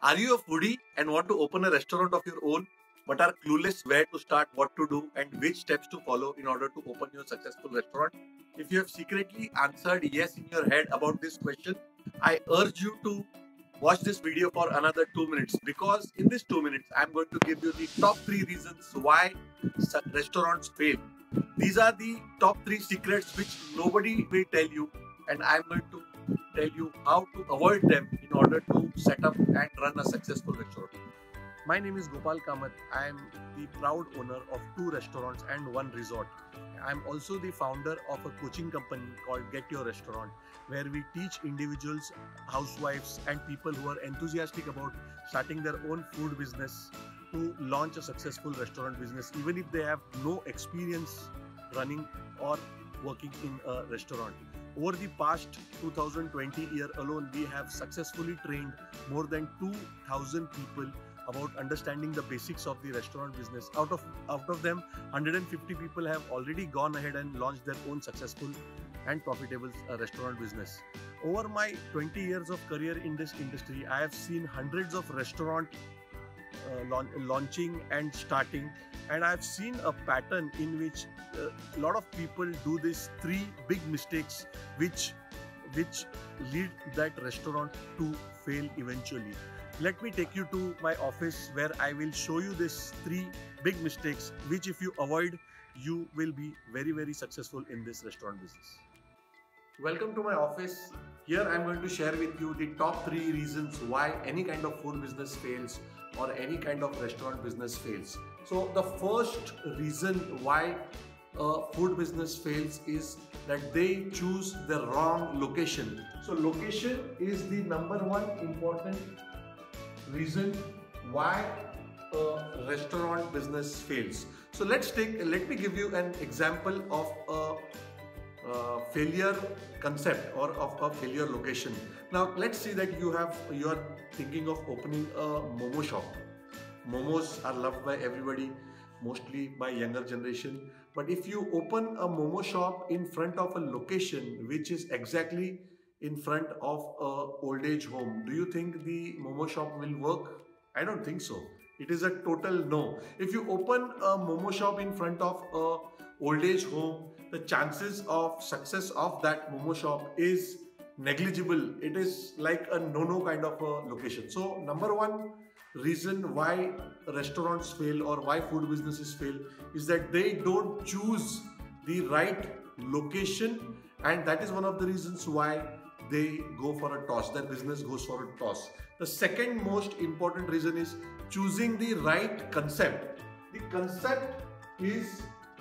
Are you a foodie and want to open a restaurant of your own but are clueless where to start, what to do, and which steps to follow in order to open your successful restaurant? If you have secretly answered yes in your head about this question, I urge you to watch this video for another 2 minutes, because in this 2 minutes I'm going to give you the top 3 reasons why restaurants fail. These are the top 3 secrets which nobody will tell you, and I'm going to tell you how to avoid them in order to set up and run a successful restaurant. My name is Gopal Kamath. I am the proud owner of 2 restaurants and 1 resort. I am also the founder of a coaching company called Get Your Restaurant, where we teach individuals, housewives, and people who are enthusiastic about starting their own food business to launch a successful restaurant business, even if they have no experience running or working in a restaurant. Over the past 2020 year alone, we have successfully trained more than 2,000 people about understanding the basics of the restaurant business. Out of them, 150 people have already gone ahead and launched their own successful and profitable restaurant business. Over my 20 years of career in this industry, I have seen hundreds of restaurant launching and starting, and I've seen a pattern in which a lot of people do these 3 big mistakes which lead that restaurant to fail eventually. Let me take you to my office, where I will show you these 3 big mistakes which, if you avoid, you will be very successful in this restaurant business. Welcome to my office. Here I am going to share with you the top 3 reasons why any kind of food business fails or any kind of restaurant business fails. So the first reason why a food business fails is that they choose the wrong location. So location is the number 1 important reason why a restaurant business fails. So let me give you an example of a failure concept or of a failure location. Now let's see that you are thinking of opening a momo shop. Momos are loved by everybody, mostly by younger generation. But if you open a momo shop in front of a location which is exactly in front of a old age home, do you think the momo shop will work? I don't think so. It is a total no. If you open a momo shop in front of a old age home, the chances of success of that momo shop is negligible. It is like a no kind of a location. So number 1 reason why restaurants fail or why food businesses fail is that they don't choose the right location, and that is one of the reasons why they go for a toss. Their business goes for a toss. The second most important reason is choosing the right concept. The concept is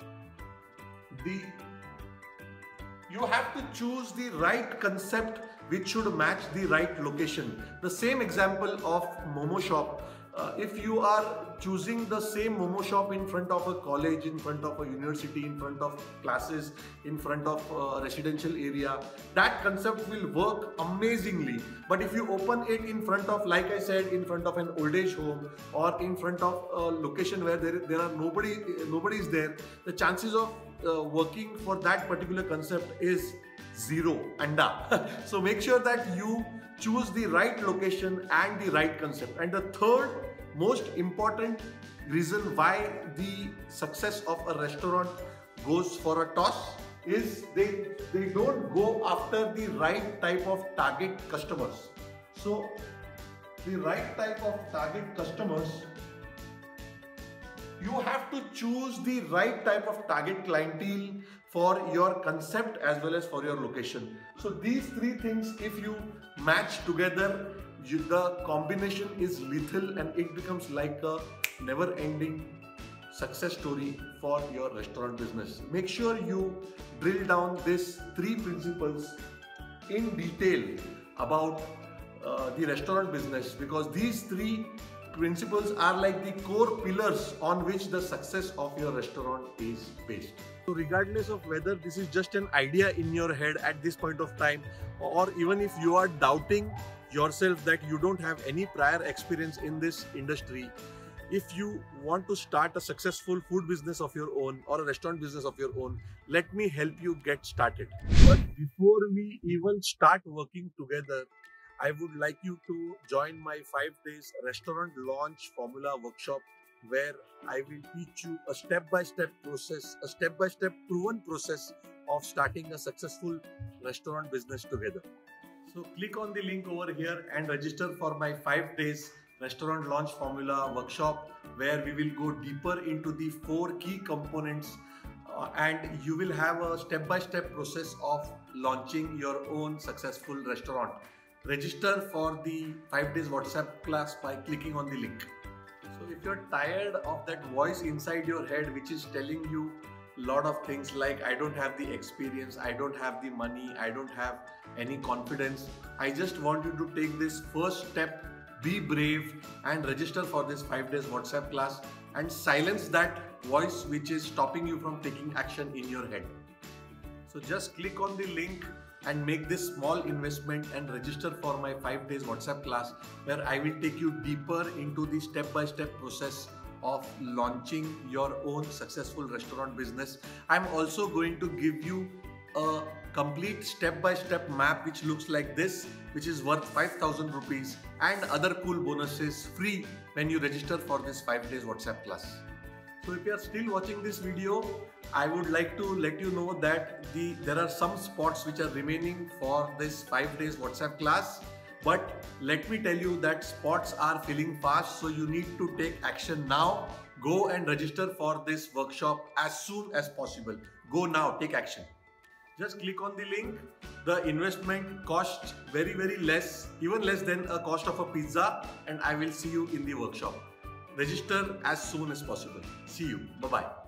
you have to choose the right concept which should match the right location. The same example of momo shop. If you are choosing the same momo shop in front of a college, in front of a university, in front of classes, in front of a residential area, that concept will work amazingly. But if you open it in front of, like I said, in front of an old age home or in front of a location where there are nobody is there, the chances of working for that particular concept is 0, anda. So make sure that you choose the right location and the right concept. And the third most important reason why the success of a restaurant goes for a toss is they don't go after the right type of target customers. So the right type of target customers, you have to choose the right type of target clientele for your concept as well as for your location. So these 3 things, if you match together, the combination is lethal and it becomes like a never-ending success story for your restaurant business. Make sure you drill down these 3 principles in detail about the restaurant business, because these 3 principles are like the core pillars on which the success of your restaurant is based. So regardless of whether this is just an idea in your head at this point of time, or even if you are doubting yourself that you don't have any prior experience in this industry, if you want to start a successful food business of your own or a restaurant business of your own, let me help you get started. But before we even start working together, I would like you to join my 5 days restaurant launch formula workshop, where I will teach you a step-by-step process, a step-by-step proven process of starting a successful restaurant business together. So click on the link over here and register for my 5 days restaurant launch formula workshop, where we will go deeper into the 4 key components and you will have a step-by-step process of launching your own successful restaurant. Register for the 5 days WhatsApp class by clicking on the link. So if you're tired of that voice inside your head which is telling you a lot of things like I don't have the experience, I don't have the money, I don't have any confidence, I just want you to take this first step, be brave and register for this 5 days WhatsApp class and silence that voice which is stopping you from taking action in your head. So just click on the link and make this small investment and register for my 5 days WhatsApp class, where I will take you deeper into the step-by-step process of launching your own successful restaurant business. I'm also going to give you a complete step-by-step map which looks like this, which is worth 5,000 rupees and other cool bonuses free when you register for this 5 days WhatsApp class. So if you are still watching this video, I would like to let you know that there are some spots which are remaining for this 5 days WhatsApp class. But let me tell you that spots are filling fast, so you need to take action now. Go and register for this workshop as soon as possible. Go now, take action. Just click on the link. The investment costs very less, even less than a cost of a pizza, and I will see you in the workshop. Register as soon as possible. See you. Bye-bye.